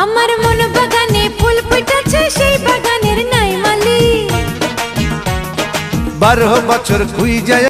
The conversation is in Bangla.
আমার মন বাগানে ফুল ফুটেছে সেই বাগানের নাই মালি 12 বছর খুই যায়